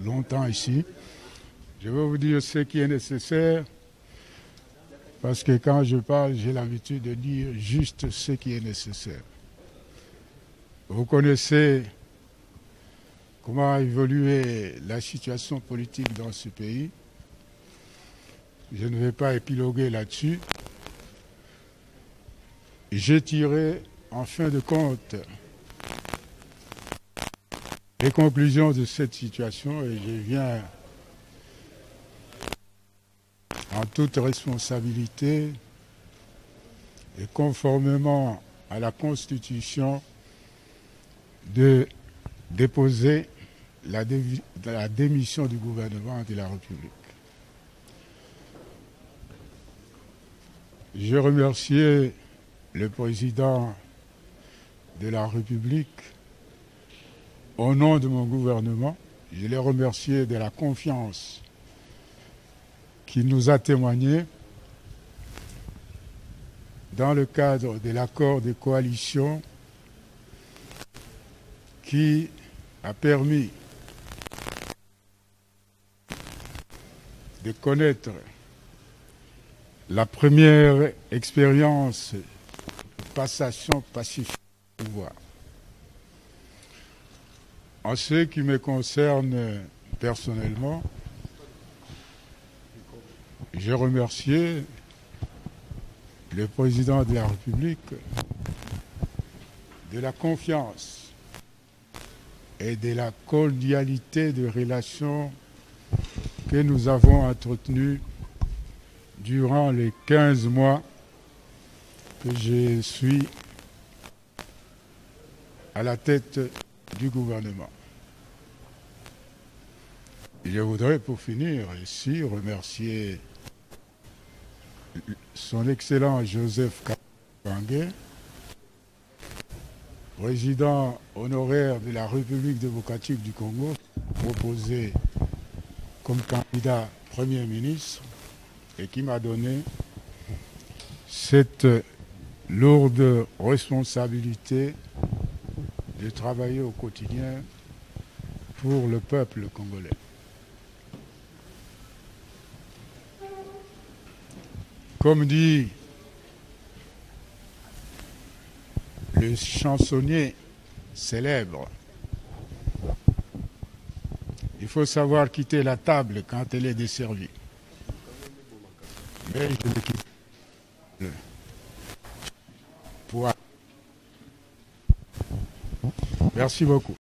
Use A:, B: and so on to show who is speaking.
A: longtemps ici. Je vais vous dire ce qui est nécessaire, parce que quand je parle, j'ai l'habitude de dire juste ce qui est nécessaire. Vous connaissez comment a évolué la situation politique dans ce pays. Je ne vais pas épiloguer là-dessus. J'ai tiré, en fin de compte, les conclusions de cette situation et je viens, en toute responsabilité et conformément à la Constitution, de déposer la démission du gouvernement de la République. Je remercie le président de la République au nom de mon gouvernement. Je l'ai remercié de la confiance qu'il nous a témoignée dans le cadre de l'accord de coalition qui a permis de connaître la première expérience de passation pacifique du pouvoir. En ce qui me concerne personnellement, je remercie le président de la République de la confiance et de la cordialité de relations que nous avons entretenues durant les 15 mois que je suis à la tête du gouvernement. Je voudrais, pour finir ici, remercier son Excellence Joseph Kabangé, président honoraire de la République démocratique du Congo, proposé comme candidat Premier ministre et qui m'a donné cette lourde responsabilité de travailler au quotidien pour le peuple congolais. Comme dit le chansonnier célèbre, il faut savoir quitter la table quand elle est desservie. Mais je ne quitte le poids. Merci beaucoup.